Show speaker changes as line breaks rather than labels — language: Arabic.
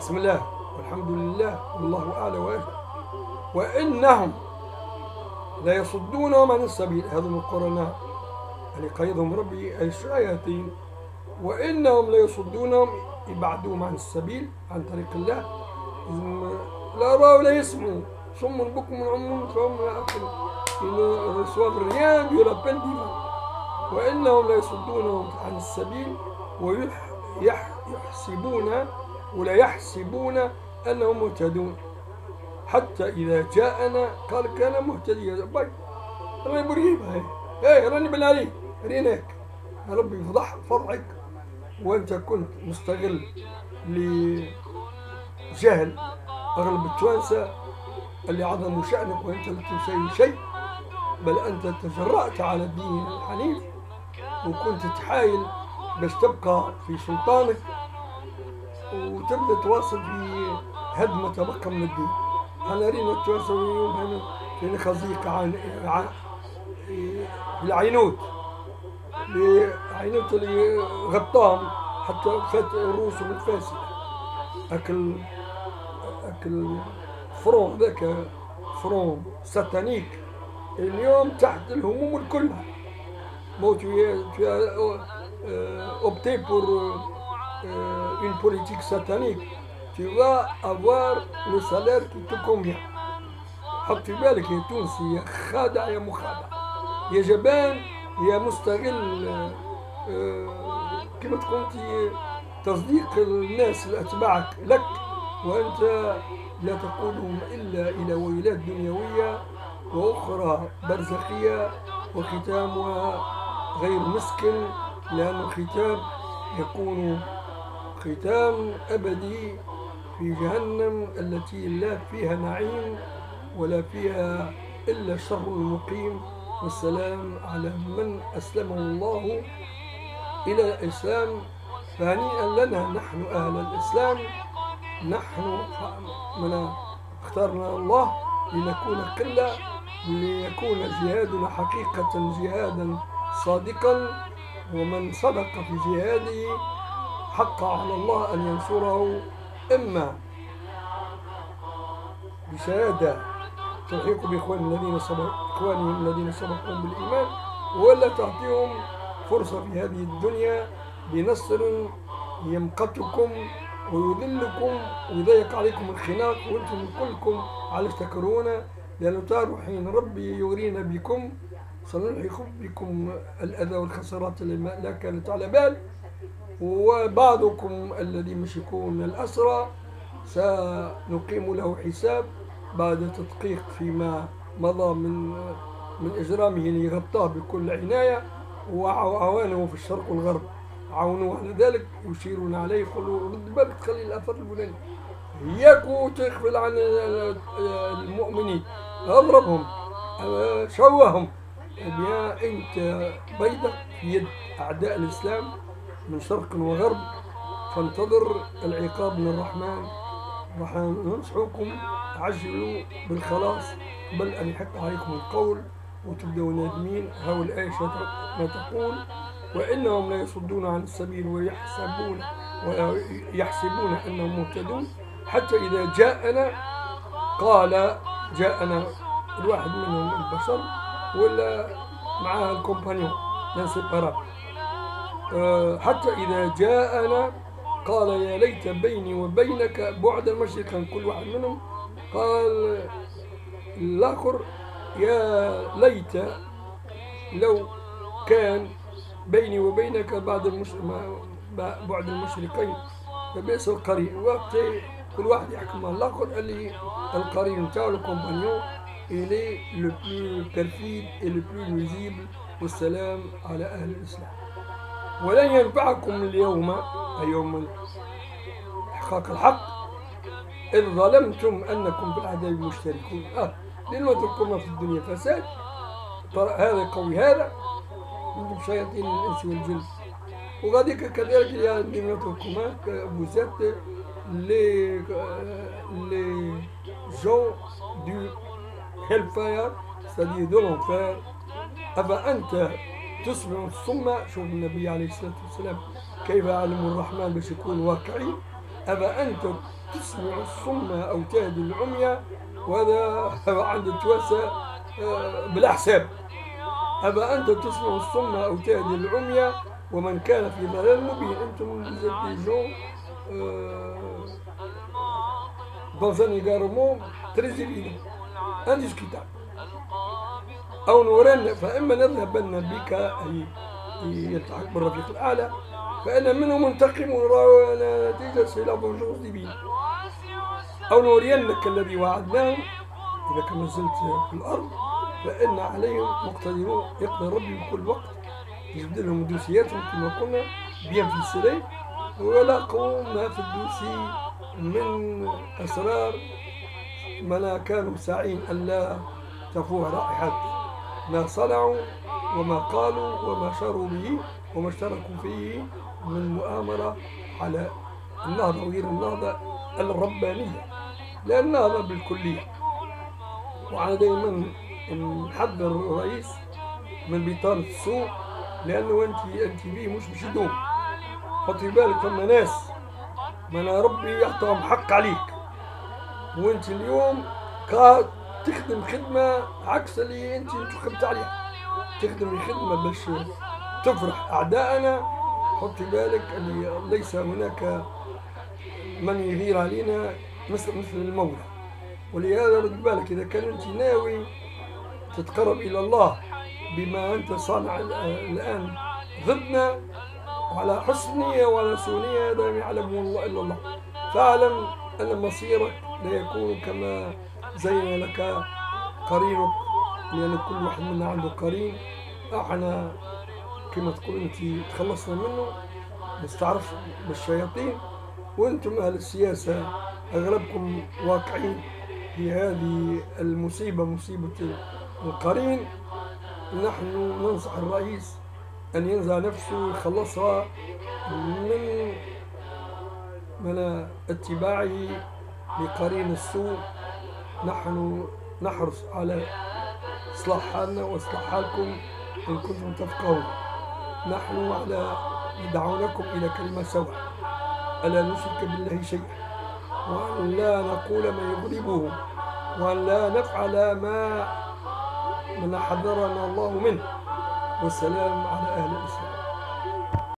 بسم الله والحمد لله والله أعلى وأجل. وإنهم لا يصدونهم عن السبيل، هذا من القرآن اللي قيدهم ربي أي الشياطين. وإنهم لا يصدونهم، يبعدوهم عن السبيل، عن طريق الله. لا رأوا ولا يسمعوا، صم بكم عم فهم لا يعقلون. Ils ne reçoivent rien de la peine divine. وإنهم لا يصدونهم عن السبيل ويحسبون ولا يحسبون أنهم مهتدون حتى إذا جاءنا قال كان مهتديا. باي راني بريبة، هاي راني بالعلي ريناك يا ربي فضحك، وأنت كنت مستغل لجهل أغلب التوانسة اللي عظموا شأنك وأنت لا تسوي شيء، بل أنت تجرأت على الدين الحنيف وكنت تحايل باش تبقى في سلطانك وتبدأ تواصل في هدم ما تبقى من الدين. أنا رينا التوانسة اليوم في خزيق في العينوت اللي غطاهم حتى فات رؤوسهم الفاسدة. أكل فرون ذاك فرون ساتانيك اليوم تحت الهموم كلها. Bon, tu as opté pour une politique satanique, tu vas avoir le salaire qui te convient. حط في بالك يا تونسي، يا خادع يا مخادع، يا جبان يا مستغل، كما تقول تصديق الناس الأتباعك لك وأنت لا تقودهم إلا إلى ويلات دنيوية وأخرى برزخية، وختامها غير مسكن، لأن الختام يكون ختام أبدي في جهنم التي لا فيها نعيم ولا فيها إلا شر المقيم. والسلام على من أسلمه الله إلى الإسلام، فهنيئا لنا نحن أهل الإسلام، نحن من اختارنا الله لنكون قلة، ليكون جهادنا حقيقة جهادا صادقا، ومن صدق في جهاده حق على الله أن ينصره، إما بشهادة تلحق بإخوانهم الذين سبقهم بالإيمان، ولا تعطيهم فرصة في هذه الدنيا بنصر يمقتكم ويذلكم ويضيق عليكم الخناق وانتم كلكم على تكرهون، لأنه تعرفوا حين ربي يغرينا بكم سنلحق بكم الأذى والخسارات اللي لا كانت على بال، وبعضكم الذي مش يكون الأسرى سنقيم له حساب بعد تدقيق فيما مضى من إجرامه اللي يغطاه بكل عناية، وعوانه في الشرق والغرب عاونوه على ذلك، يشيرون عليه يقولوا رد بالك تخلي الأثر الفلاني، إياكوا تغفل عن المؤمنين، اضربهم شوههم. يا أنت بيضة في يد أعداء الإسلام من شرق وغرب، فانتظر العقاب من الرحمن. راح ننصحكم عجلوا بالخلاص بل أن يحق عليكم القول وتبدأوا نادمين. هاو الآية ما تقول: وإنهم لا يصدون عن السبيل ويحسبون أنهم مهتدون حتى إذا جاءنا قال جاءنا الواحد منهم البشر ولا معها الكومبانيون لانسيبارابل، حتى إذا جاءنا قال يا ليت بيني وبينك بعد المشرقين، كل واحد منهم قال الآخر يا ليت لو كان بيني وبينك بعد المشرقين فبئس القرين. وقت كل واحد يحكم مع الآخر اللي القرين نتاعو الكومبانيون إلي لو بلو بيرفيد et le plus nuisible. والسلام على أهل الإسلام. ولن ينفعكم اليوم أي يوم إحقاق الحق إذ ظلمتم أنكم في العذاب مشتركون. لأن تذكرنا في الدنيا فساد، هذا قوي هذا من شياطين الإنس والجن. وغاديك كذلك يا نتركما vous êtes les gens du hellfire c'est-à-dire de l'enfer. أفأنت تسمع الصم. شوف النبي عليه الصلاة والسلام كيف يعلم الرحمن باش يكون واقعي. أبا أنت تسمع الصم أو تهدي العمي، وهذا عند التواسى بلا حساب. أبا أنت تسمع الصم أو تهدي العمي ومن كان في ضلال مبين. أنتم des gens dans un égarement très évident indiscutable. أو نورن فإما نذهبن بك أي يلتحق بالرفيق الأعلى، فإن منه منتقم ونرى نتيجة سيلا بونجوز ديبين، أو نورينك الذي وعدناهم إذا كان نزلت في الأرض فإن عليهم مقتدرون. يقدر ربي بكل وقت يجبد لهم دوسياتهم كما قلنا بيان في السلام، ولاقوا ما في الدوسي من أسرار ما كانوا ساعين ألا تفوه رائحة ما صنعوا وما قالوا وما شروا به وما اشتركوا فيه من مؤامرة على النهضة وغير النهضة الربانية، لا النهضة بالكلية. وأنا دائما نحذر الرئيس من بطانة السوء، لأنه أنت به مش باش يدوم. حطي بالك ثم ناس من ربي يعطيهم حق عليك، وأنت اليوم تخدم خدمة عكس اللي أنت خدمت عليها. تخدم خدمة باش تفرح أعدائنا. حطي بالك اللي ليس هناك من يغير علينا مثل المولى. ولهذا رد بالك إذا كان أنت ناوي تتقرب إلى الله بما أنت صانع الآن ضدنا وعلى حسن نية وعلى سوء نية، هذا ما يعلمه الله إلا الله. فاعلم أن مصيرك لا يكون كما زين لك قرينك، لأن كل واحد منا عنده قرين. احنا كما تقول أنت تخلصنا منه، نستعرف بالشياطين، وأنتم أهل السياسة أغلبكم واقعين في هذه المصيبة، مصيبة القرين. نحن ننصح الرئيس أن ينزع نفسه يخلصها من اتباعه لقرين السوء. نحن نحرص على إصلاح حالنا وإصلاح حالكم إن كنتم تفقهون. نحن على دعوناكم إلى كلمة سواء، ألا نشرك بالله شيئا، وأن لا نقول ما يغضبه، وأن لا نفعل ما حذرنا الله منه. والسلام على أهل الإسلام.